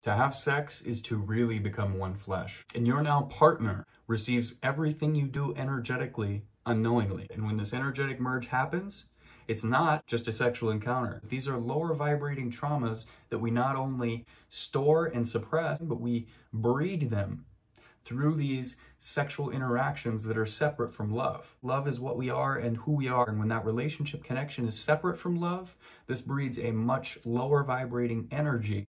To have sex is to really become one flesh. And your now partner receives everything you do energetically unknowingly. And when this energetic merge happens, it's not just a sexual encounter. These are lower vibrating traumas that we not only store and suppress, but we breed them through these sexual interactions that are separate from love. Love is what we are and who we are. And when that relationship connection is separate from love, this breeds a much lower vibrating energy.